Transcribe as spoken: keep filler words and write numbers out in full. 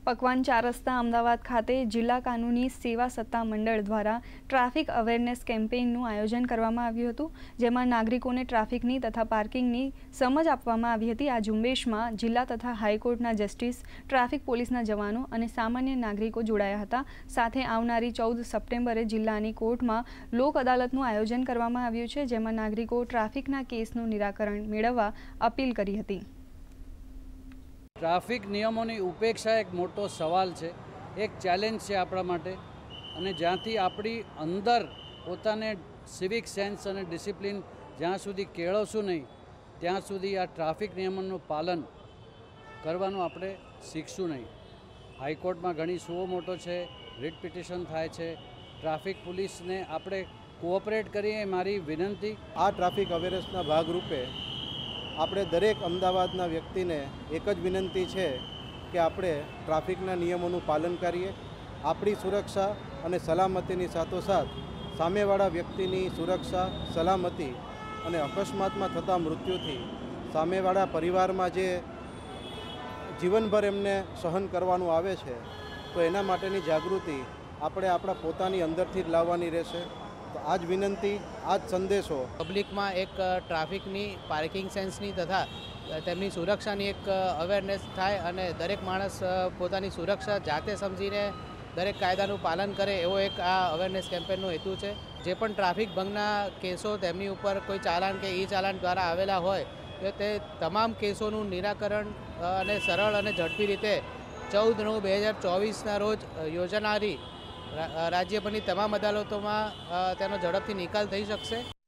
પકવાન ચાર રસ્તા અમદાવાદ ખાતે જિલ્લા કાનૂની સેવા સત્તા મંડળ દ્વારા ટ્રાફિક અવેરનેસ કેમ્પેઇનનું આયોજન કરવામાં આવ્યું હતું, જેમાં નાગરિકોને ટ્રાફિકની તથા પાર્કિંગની સમજ આપવામાં આવી હતી। આ ઝુંબેશમાં જિલ્લા તથા હાઈકોર્ટના જસ્ટિસ, ટ્રાફિક પોલીસના જવાનો અને સામાન્ય નાગરિકો જોડાયા હતા। સાથે આવનારી ચૌદ સપ્ટેમ્બરે જિલ્લાની કોર્ટમાં લોક અદાલતનું આયોજન કરવામાં આવ્યું છે, જેમાં નાગરિકો ટ્રાફિકના કેસનું નિરાકરણ મેળવવા અપીલ કરી હતી। ट्राफिक नियमों की उपेक्षा एक मोटो सवाल है, एक चैलेंज है आपणा माटे। अने ज्यांथी आपणी अंदर पोताने सिविक सेन्स अने डिसिप्लिन ज्यां सुधी केळवशुं नहीं त्यां सुधी आ ट्राफिक नियमों पालन करवानुं आपणे शीखशुं नहीं। हाईकोर्ट में घणी सुओ मोटो है, रिट पिटिशन थाय छे। ट्राफिक पुलिस ने आपणे कोऑपरेट करीए मारी विनंती। आ ट्राफिक अवेरनेसना भागरूपे આપણે દરેક અમદાવાદના વ્યક્તિને એક જ વિનંતી છે કે આપણે ટ્રાફિકના નિયમોનું પાલન કરીએ। આપણી સુરક્ષા અને સલામતીની સાથોસાથ સામેવાળા વ્યક્તિની સુરક્ષા, સલામતી અને અકસ્માતમાં થતા મૃત્યુથી સામેવાળા પરિવારમાં જે જીવનભર એમને સહન કરવાનું આવે છે, તો એના માટેની જાગૃતિ આપણે આપણા પોતાની અંદરથી જ લાવવાની રહેશે। तो आज विनंती, आज संदेशो पब्लिक में एक ट्राफिकनी, पार्किंग सेन्सनी तथा तेमनी सुरक्षानी एक अवेरनेस थाय अने दरेक माणस पोतानी सुरक्षा जाते समझीने दरेक कायदानुं पालन करे एवो एक आ अवेरनेस केम्पेननो हेतु छे। जे पण ट्राफिक भंगना केसो तेमनी उपर कोई चालान के ई चालान द्वारा आवेला होय तो ते तमाम केसोनुं निराकरण अने सरळ अने झड़पी रीते चौदह नौ बे हज़ार चौवीसना रोज योजनारी राज्यभરની તમામ અદાલતોમાં તેનો ઝડપથી નિકાલ થઈ શકશે।